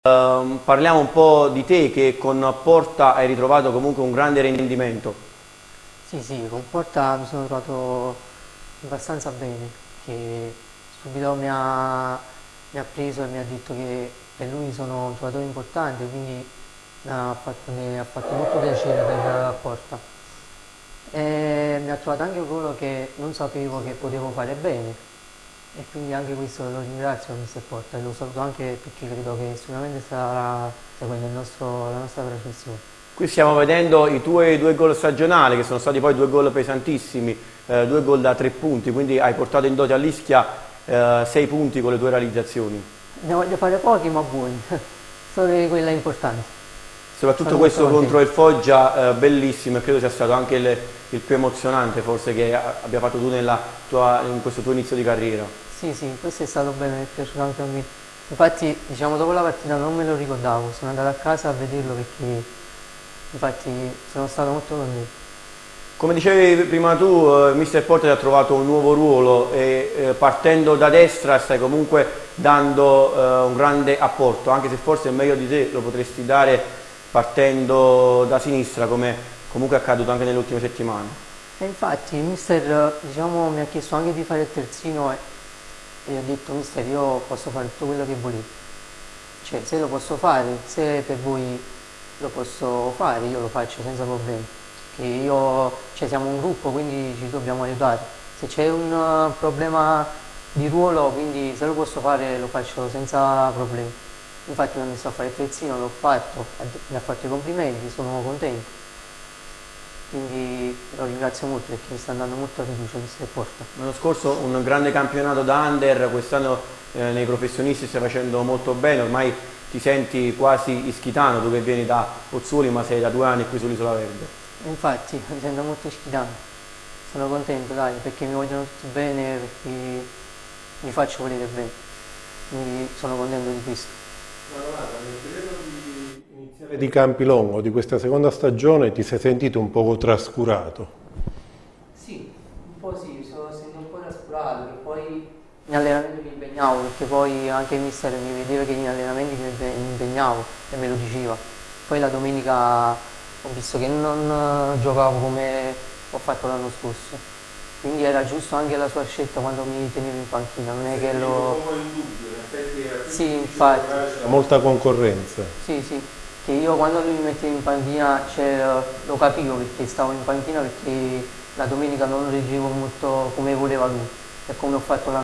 Parliamo un po' di te, che con Porta hai ritrovato comunque un grande rendimento. Sì, con Porta mi sono trovato abbastanza bene, che subito mi ha preso e mi ha detto che per lui sono un giocatore importante, quindi mi ha fatto molto piacere per Porta. E mi ha trovato anche un ruolo che non sapevo che potevo fare bene, e quindi anche questo lo ringrazio a Mister Porta e lo saluto anche perché credo che sicuramente starà seguendo la nostra trasmissione. Qui stiamo vedendo i tuoi 2 gol stagionali, che sono stati poi 2 gol pesantissimi, 2 gol da 3 punti, quindi hai portato in dote all'Ischia 6 punti con le tue realizzazioni. Ne voglio fare pochi ma buoni, solo quella importante. Soprattutto Sono molto questo contro contento. il Foggia, bellissimo, e credo sia stato anche il più emozionante forse che abbia fatto tu in questo tuo inizio di carriera. Sì, questo è stato bene, mi è piaciuto anche a me. Infatti, diciamo, dopo la partita non me lo ricordavo, sono andato a casa a vederlo perché infatti sono stato molto contento. Come dicevi prima tu, Mister Porta ti ha trovato un nuovo ruolo e partendo da destra stai comunque dando un grande apporto, anche se forse meglio di te lo potresti dare partendo da sinistra, come comunque è accaduto anche nelle ultime settimane. E infatti il mister, diciamo, mi ha chiesto anche di fare il terzino e gli ho detto, mister, io posso fare tutto quello che volete. Cioè, se lo posso fare, se per voi lo posso fare, io lo faccio senza problemi. Che io, cioè, siamo un gruppo, quindi ci dobbiamo aiutare. Se c'è un problema di ruolo, quindi se lo posso fare, lo faccio senza problemi. Infatti mi ha messo a fare il terzino, l'ho fatto, mi ha fatto i complimenti, sono contento. Quindi lo ringrazio molto perché mi sta dando molta fiducia mister Porta. L'anno scorso un grande campionato da under, quest'anno nei professionisti stai facendo molto bene, ormai ti senti quasi ischitano, tu che vieni da Pozzuoli ma sei da 2 anni qui sull'Isola Verde. E infatti mi sento molto ispirato, sono contento dai, perché mi vogliono tutti bene, perché mi faccio volere bene, quindi sono contento di questo. Nel periodo di iniziale di Campilongo, di questa seconda stagione, ti sei sentito un poco trascurato? Sì, un po' sì, mi sono sentito un po' trascurato, che poi in allenamento mi impegnavo, perché poi anche il mister mi vedeva che in allenamenti mi impegnavo e me lo diceva. Poi la domenica ho visto che non giocavo come ho fatto l'anno scorso, quindi era giusto anche la sua scelta quando mi tenevo in panchina, non è che lo... Un po' in dubbio, in effetti era Sì, infatti. c'era molta concorrenza. Sì, che io quando lui mi metteva in panchina, cioè, lo capivo perché stavo in panchina perché la domenica non reggevo molto come voleva lui e come ho fatto l'anno